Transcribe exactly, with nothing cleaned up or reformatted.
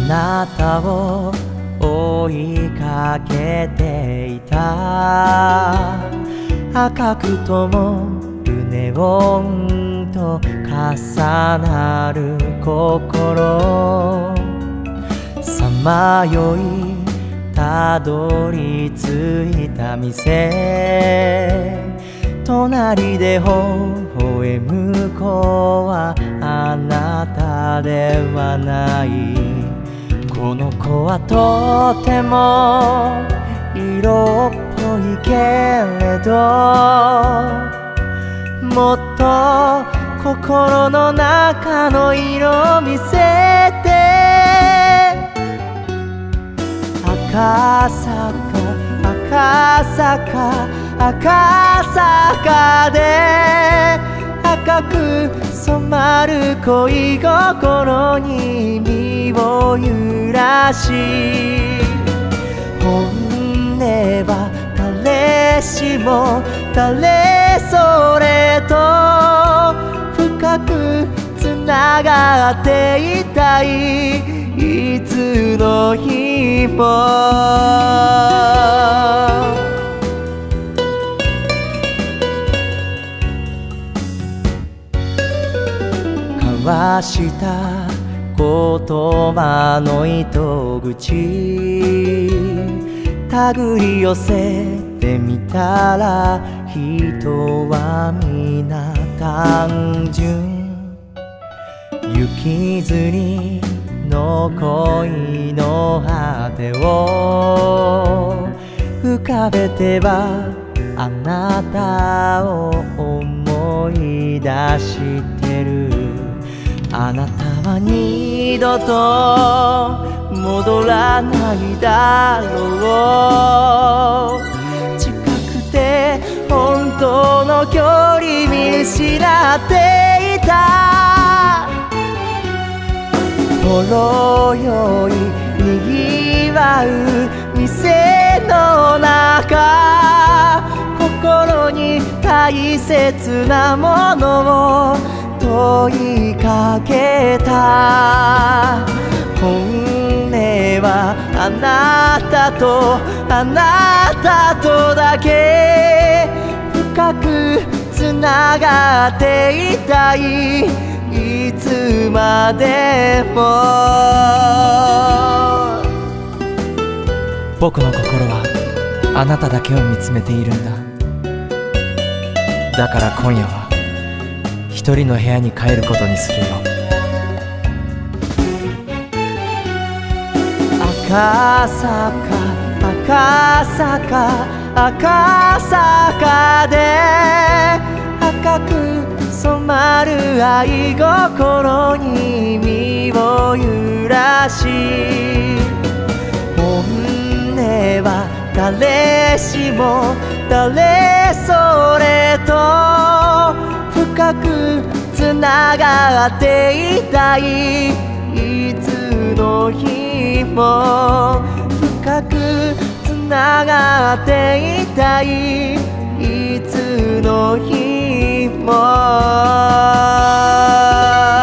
なたを追いかけていた。赤く灯るネオンと重なる心、さまよいたどり着いた店、隣で微笑む子はあなたではない。この子はとても色っぽいけれど、もっと心の中の色見せて。赤坂赤坂赤坂で赤く染まる恋心に身を揺らし、本音は誰しも誰それと深くつながっていたい、いつの日も。交わした言葉の糸口、手繰り寄せてみたら人は皆単純、行きずりの恋の果てを浮かべてはあなたを思い出してる。あなたは二度と戻らないだろう。近くて本当の距離見失っていた。ほろ酔いにぎわう店の中、心に大切なものを問いかけた。本音はあなたとあなたとだけ深くつながっていたい、いつまでも。僕の心はあなただけを見つめているんだ。だから今夜は一人の部屋に帰ることにするよ。赤坂赤坂赤坂で赤く染まる愛心に身を揺らし、本音は誰しも誰それと深くつながっていたい、いつの日も深くつながっていたい、いつの日も。